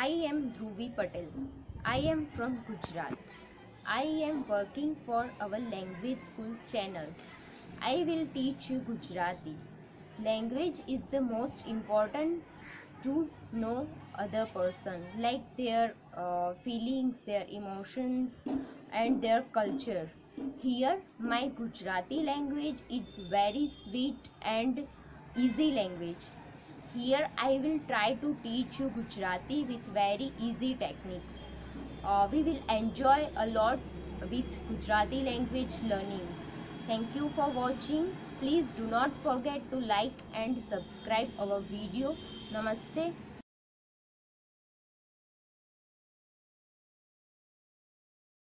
I am Druvi Patel. I am from Gujarat. I am working for our language school channel. I will teach you Gujarati. Language is the most important to know other person, like their feelings, their emotions and their culture. Here my Gujarati language is very sweet and easy language. Here I will try to teach you Gujarati with very easy techniques. We will enjoy a lot with Gujarati language learning. Thank you for watching. Please do not forget to like and subscribe our video. Namaste.